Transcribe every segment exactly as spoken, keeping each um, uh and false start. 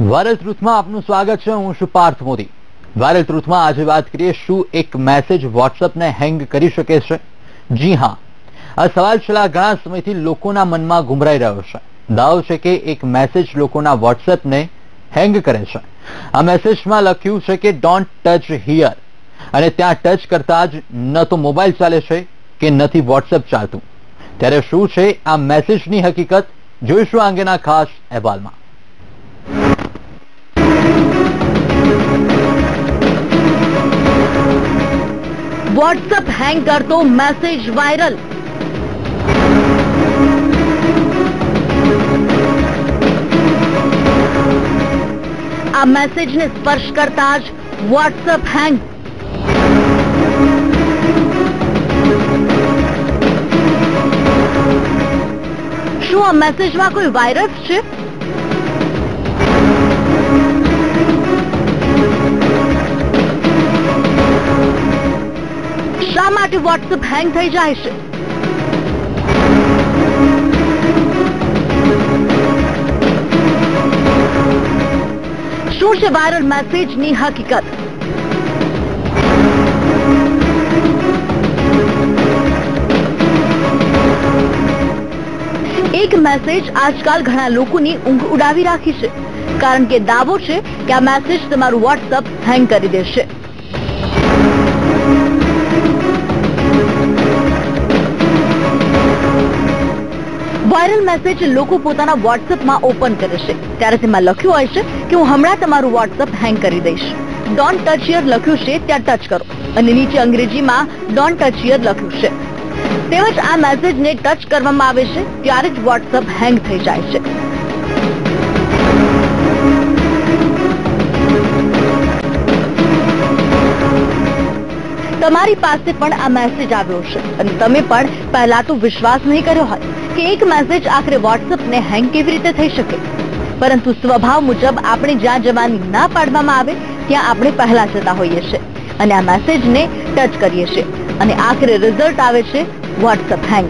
Viral ટ્રુથમાં આપનું સ્વાગત છે। હું છું પાર્થ મોદી। વાયરલ ટ્રુથમાં આજે વાત કરીએ, શું એક મેસેજ વોટ્સએપને હેંગ કરી શકે છે? જી હા, આ સવાલ છેલ્લા ઘણા સમયથી લોકોના મનમાં ઘુમરાઈ રહ્યો છે। દાવો છે કે એક મેસેજ લોકોના વોટ્સએપને હેંગ કરે છે। આ મેસેજમાં લખ્યું છે કે ડોન્ટ ટચ હિયર, અને ત્યાં ટચ કરતા જ ન તો મોબાઈલ ચાલે છે કે નથી વોટ્સએપ ચાલતું। ત્યારે શું છે આ મેસેજની હકીકત, જોઈશું આ અંગેના ખાસ અહેવાલમાં। व्हाट्सएप हैंग करतो मैसेज वायरल। आ मैसेज ने स्पर्श करता જ व्हाट्सएप हैंग। શું આ મેસેજમાં કોઈ વાયરસ છે? શા માટે વોટ્સએપ હેંગ થઈ જાય છે? શું છે વાયરલ મેસેજની હકીકત? એક મેસેજ આજકાલ ઘણા લોકોની ઊંઘ ઉડાવી રાખી છે, કારણ કે દાવો છે કે આ મેસેજ તમારું વોટ્સએપ હેંગ કરી દેશે। વાયરલ મેસેજ લોકો પોતાના વોટ્સએપમાં ઓપન કરે છે, ત્યારે તેમાં લખ્યું હોય છે કે હું હમણાં તમારું વોટ્સએપ હેંગ કરી દઈશ। ડોન્ટ ટચ હિયર લખ્યું છે ત્યાં ટચ કરો, અને નીચે અંગ્રેજીમાં ડોન્ટ ટચ હિયર લખ્યું છે। તેમજ આ મેસેજને ટચ કરવામાં આવે છે ત્યારે જ વોટ્સએપ હેંગ થઈ જાય છે। તમારી પાસે પણ આ મેસેજ આવ્યો છે, અને તમે પણ પહેલા તો વિશ્વાસ નહીં કર્યો હોય કે એક મેસેજ આખરે વોટ્સએપને હેંગ કેવી રીતે થઈ શકે, પરંતુ સ્વભાવ મુજબ આપણે જ્યાં જવાની ના પાડવામાં આવે ત્યાં આપણે પહેલા જતા હોઈએ છીએ અને આ મેસેજને ટચ કરીએ છીએ, અને આખરે રિઝલ્ટ આવે છે વોટ્સએપ હેંગ।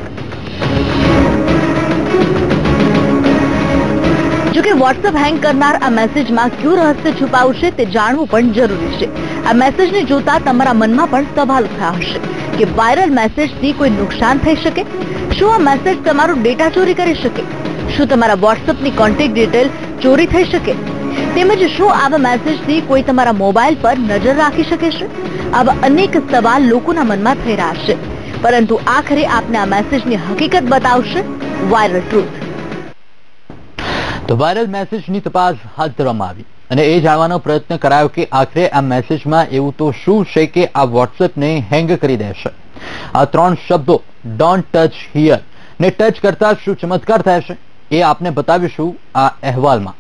જોકે વોટ્સએપ હેંગ કરનાર આ મેસેજમાં કયું રહસ્ય છુપાવું છે તે જાણવું પણ જરૂરી છે। આ મેસેજને જોતા તમારા મનમાં પણ સવાલ ઉઠ્યા હશે કે વાયરલ મેસેજથી કોઈ નુકસાન થઈ શકે? શું આ મેસેજ તમારો ડેટા ચોરી કરી શકે? શું તમારા વોટ્સએપની કોન્ટેક્ટ ડિટેલ ચોરી થઈ શકે? તેમજ શું આવા મેસેજથી કોઈ તમારા મોબાઈલ પર નજર રાખી શકે છે? આવા અનેક સવાલ લોકોના મનમાં થઈ રહ્યા છે, પરંતુ આખરે આપને આ મેસેજની હકીકત બતાવશે વાયરલ ટ્રુથ। તો વાયરલ મેસેજની તપાસ હાથ ધરવામાં આવી અને એ જાણવાનો પ્રયત્ન કરાયો કે આખરે આ મેસેજમાં એવું તો શું છે કે આ વોટ્સએપને હેંગ કરી દેશે। આ ત્રણ શબ્દો ડોન્ટ ટચ હિયર ને ટચ કરતા શું ચમત્કાર થાય છે એ આપને બતાવીશું આ અહેવાલમાં।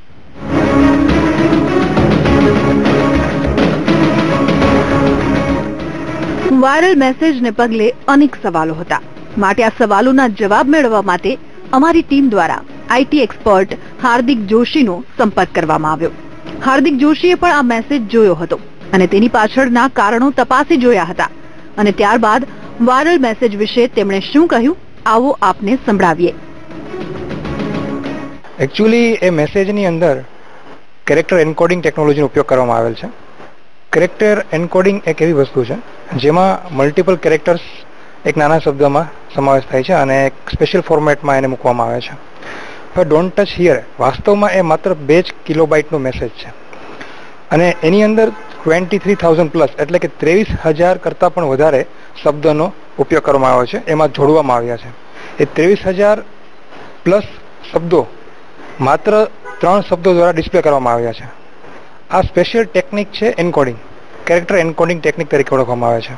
વાયરલ મેસેજને પગલે અનેક સવાલો હતા, માટે આ સવાલોના જવાબ મેળવવા માટે અમારી ટીમ દ્વારા આઈટી એક્સપર્ટ હાર્દિક જોશીનો સંપર્ક કરવામાં આવ્યો। હાર્દિક જોશીએ પણ આ મેસેજ જોયો હતો અને તેની પાછળના કારણો તપાસી જોયા હતા, અને ત્યારબાદ વાયરલ મેસેજ વિશે તેમણે શું કહ્યું, આવો આપને સંભળાવીએ। એકચ્યુઅલી એ મેસેજની અંદર કેરેક્ટર એન્કોડિંગ ટેકનોલોજીનો ઉપયોગ કરવામાં આવેલ છે। કેરેક્ટર એન્કોડિંગ એક એવી વસ્તુ છે જેમાં મલ્ટિપલ કેરેક્ટર્સ એક નાના શબ્દમાં સમાવેશ થાય છે અને એક સ્પેશિયલ ફોર્મેટમાં એને મૂકવામાં આવે છે। હવે ડોન્ટ ટચ હિયર વાસ્તવમાં એ માત્ર બે જ કિલોબાઇટનો મેસેજ છે, અને એની અંદર ટ્વેન્ટી થ્રી થાઉઝન્ડ પ્લસ એટલે કે ત્રેવીસ હજાર કરતાં પણ વધારે શબ્દનો ઉપયોગ કરવામાં આવ્યો છે, એમાં જોડવામાં આવ્યા છે। એ ત્રેવીસ હજાર પ્લસ શબ્દો માત્ર ત્રણ શબ્દો દ્વારા ડિસ્પ્લે કરવામાં આવ્યા છે। આ સ્પેશિયલ ટેકનિક છે એન્કોડિંગ, કેરેક્ટર એન્કોડિંગ ટેકનિક તરીકે ઓળખવામાં આવે છે।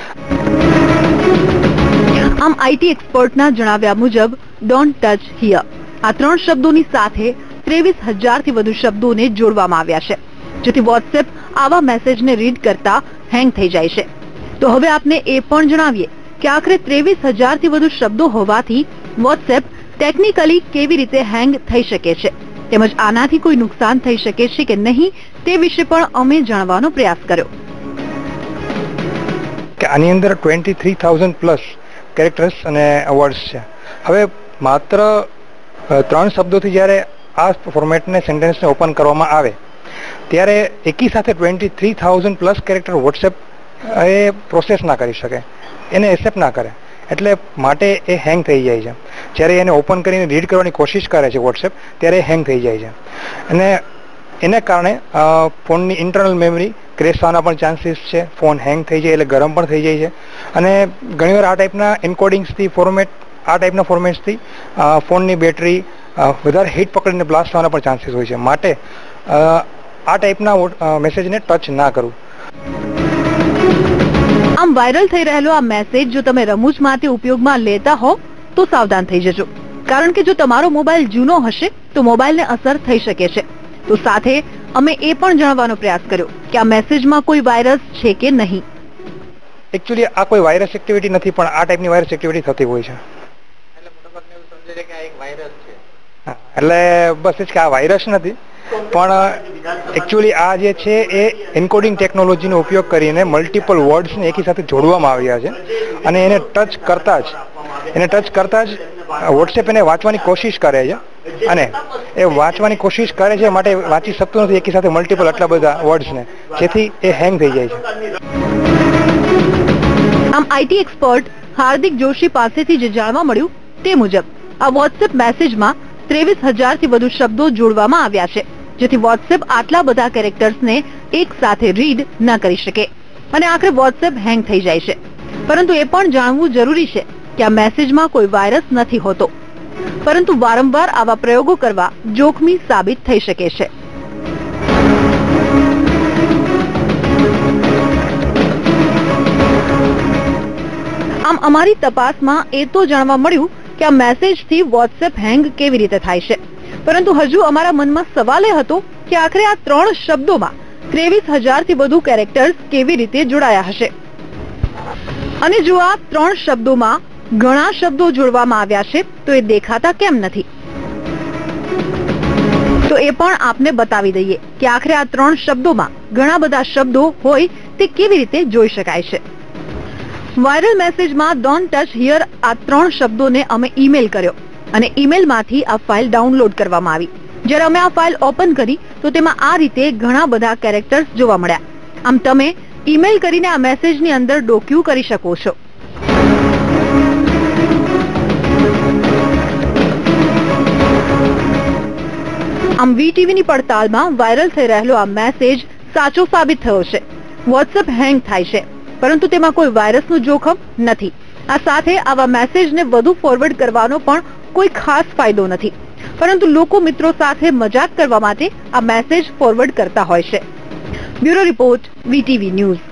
આમ આઈટી એક્સપર્ટના જણાવ્યા મુજબ ડોન્ટ ટચ હિયર આ ત્રણ શબ્દોની સાથે ત્રેવીસ હજારથી વધુ શબ્દોને જોડવામાં આવ્યા છે, જેથી વોટ્સએપ આવા મેસેજને રીડ કરતા હેંગ થઈ જાય છે। તો હવે આપને એ પણ જણાવીએ કે આખરે ત્રેવીસ હજારથી વધુ શબ્દો હોવાથી વોટ્સએપ ટેકનિકલી કેવી રીતે હેંગ થઈ શકે છે, તેમજ આનાથી કોઈ નુકસાન થઈ શકે છે કે નહીં તે વિશે પણ અમે જાણવાનો પ્રયાસ કર્યો। કે આની અંદર twenty three thousand plus characters અને વર્ડ્સ છે। હવે માત્ર ત્રણ શબ્દોથી જ્યારે આ ફોર્મેટને સેન્ટેન્સને ઓપન કરવામાં આવે ત્યારે એકી સાથે twenty three thousand plus character WhatsApp એ પ્રોસેસ ના કરી શકે, એને એક્સેપ્ટ ના કરે, એટલે માટે એ હેંગ થઈ જાય છે. જ્યારે એને ઓપન કરીને રીડ કરવાની કોશિશ કરે છે વોટ્સએપ ત્યારે હેંગ થઈ જાય છે અને એને કારણે ફોનની ઇન્ટરનલ મેમરી ક્રેશ થવાના પણ ચાન્સીસ છે. ફોન હેંગ થઈ જાય એટલે ગરમ પણ થઈ જાય છે અને ઘણીવાર આ ટાઈપના એન્કોડિંગ્સથી ફોર્મેટ આ ટાઈપના ફોર્મેટ્સથી ફોનની બેટરી વધારે હીટ પકડીને બ્લાસ્ટ થવાના પણ ચાન્સીસ હોય છે. માટે આ ટાઈપના મેસેજને ટચ ના કરવું. આમ વાયરલ થઈ રહેલો આ મેસેજ જો તમે રમૂજ માટે ઉપયોગમાં લેતા હો તો સાવધાન થઈ જજો, કારણ કે જો તમારો મોબાઈલ જૂનો હશે તો મોબાઈલને અસર થઈ શકે છે. તો સાથે અમે એ પણ જાણવાનો પ્રયાસ કર્યો કે આ મેસેજમાં કોઈ વાયરસ છે કે નહીં. એકચ્યુઅલી આ કોઈ વાયરસ એક્ટિવિટી નથી, પણ આ ટાઈપની વાયરસ એક્ટિવિટી થતી હોય છે. એટલે બસ એ જ કે આ વાયરસ નથી, પણ એકચ્યુઅલી આ જે છે એ એન્કોડિંગ ટેકનોલોજીનો ઉપયોગ કરીને મલ્ટિપલ વર્ડ્સને એકી સાથે જોડવામાં આવ્યા છે અને એને ટચ કરતા જ એને ટચ કરતા જ વોટ્સએપ એને વાંચવાની કોશિશ કરે છે અને એ વાંચવાની કોશિશ કરે છે માટે વાંચી શકતું નથી એકી સાથે મલ્ટિપલ આટલા બધા વર્ડ્સને, જેથી એ હેંગ થઈ જાય છે. આમ આઈટી એક્સપર્ટ હાર્દિક જોશી પાસેથી જે જાણવા મળ્યું તે મુજબ આ વોટ્સએપ મેસેજમાં ત્રેવીસ હજાર થી વધુ શબ્દો જોડવામાં આવ્યા છે, જેથી વોટ્સએપ આટલા બધા કેરેક્ટર્સને એક સાથે રીડ ન કરી શકે અને આખરે વોટ્સએપ હેંગ થઈ જાય છે. પરંતુ એ પણ જાણવું જરૂરી છે કે આ મેસેજમાં કોઈ વાયરસ નથી હોતો, પરંતુ વારંવાર આવા પ્રયોગો કરવા જોખમી સાબિત થઈ શકે છે. આમ અમારી તપાસમાં એ તો જાણવા મળ્યું કે આ મેસેજથી વોટ્સએપ હેંગ કેવી રીતે થાય છે, પરંતુ હજુ અમારા મનમાં સવાલ એ હતો કે આખરે આ ત્રણ શબ્દોમાં ત્રેવીસ હજાર થી વધુ કેરેક્ટર્સ કેવી રીતે જોડાયા હશે. અને જો આ ત્રણ શબ્દોમાં ઘણા શબ્દો જોડવામાં આવ્યા છે તો એ દેખાતા કેમ નથી? તો એ પણ આપને બતાવી દઈએ કે આખરે આ ત્રણ શબ્દોમાં ઘણા બધા શબ્દો હોય તે કેવી રીતે જોઈ શકાય છે. વાયરલ મેસેજમાં ડોન્ટ ટચ હિયર આ ત્રણ શબ્દોને અમે ઈમેલ કર્યો અને ઈમેલમાંથી આ ફાઇલ ડાઉનલોડ કરવામાં આવી. જ્યારે અમે આ ફાઇલ ઓપન કરી તો તેમાં આ રીતે ઘણા બધા કેરેક્ટર્સ જોવા મળ્યા. આમ તમે ઈમેલ કરીને આ મેસેજની અંદર ડોક્યુ કરી શકો છો. આમ વીટીવીની પડતાલમાં વાયરલ થઈ રહેલો આ મેસેજ સાચો સાબિત થયો છે. વોટ્સએપ હેંગ થાય છે, પરંતુ તેમાં કોઈ વાયરસનું જોખમ નથી. આ સાથે આવા મેસેજને વધુ ફોરવર્ડ કરવાનો પણ કોઈ ખાસ ફાયદો નથી, પરંતુ લોકો મિત્રો સાથે મજાક કરવા માટે આ મેસેજ ફોરવર્ડ કરતા હોય છે. Bureau report VTV news.